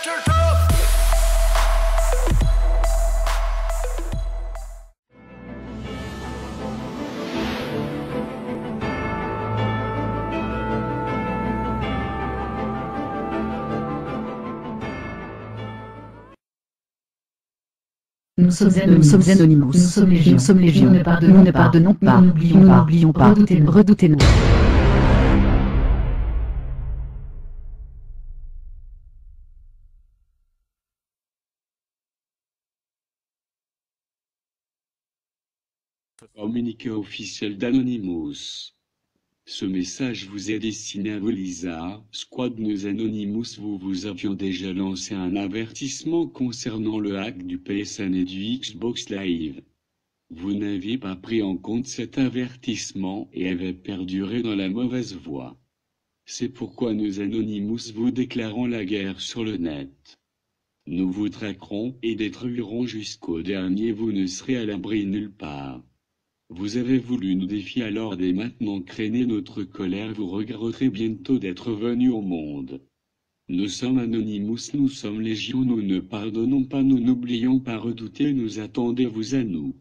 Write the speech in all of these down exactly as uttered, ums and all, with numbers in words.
Nous sommes Anonymous, nous sommes Anonymous, nous sommes Légion, nous sommes Légion, nous ne pardonnons, nous ne pardonnons pas, nous n'oublions pas, n'oublions pas, redoutez-nous, redoutez-nous. Communiqué officiel d'Anonymous. Ce message vous est destiné à vous Lisa, Squad News Anonymous. Vous vous avions déjà lancé un avertissement concernant le hack du P S N et du Xbox Live. Vous n'aviez pas pris en compte cet avertissement et avez perduré dans la mauvaise voie. C'est pourquoi nous Anonymous vous déclarons la guerre sur le net. Nous vous traquerons et détruirons jusqu'au dernier, vous ne serez à l'abri nulle part. Vous avez voulu nous défier alors dès maintenant craignez notre colère, vous regretterez bientôt d'être venu au monde. Nous sommes Anonymous, nous sommes Légion, nous ne pardonnons pas, nous n'oublions pas, redoutez, nous attendez-vous à nous.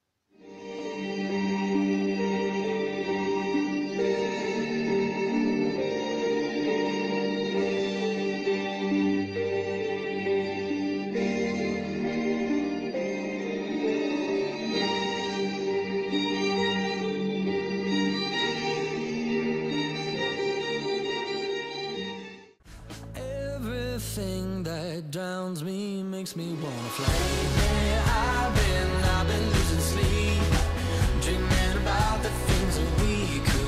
Everything that drowns me makes me wanna fly. Hey, I've been, I've been losing sleep, dreaming about the things that we could